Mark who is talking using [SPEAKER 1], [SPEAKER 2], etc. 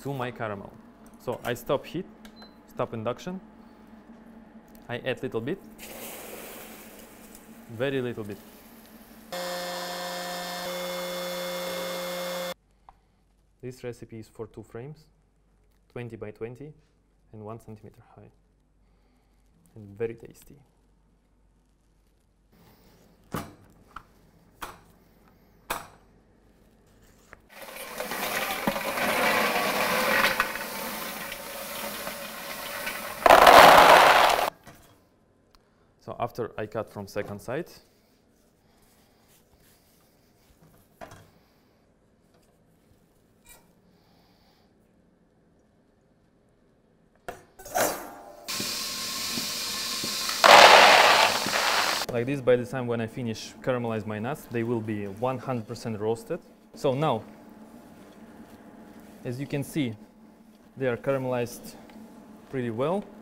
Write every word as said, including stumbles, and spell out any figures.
[SPEAKER 1] to my caramel. So I stop heat, stop induction. I add little bit, very little bit. This recipe is for two frames, twenty by twenty and one centimeter high, and very tasty. So after I cut from second side, like this, by the time when I finish caramelize my nuts, they will be one hundred percent roasted. So now, as you can see, they are caramelized pretty well.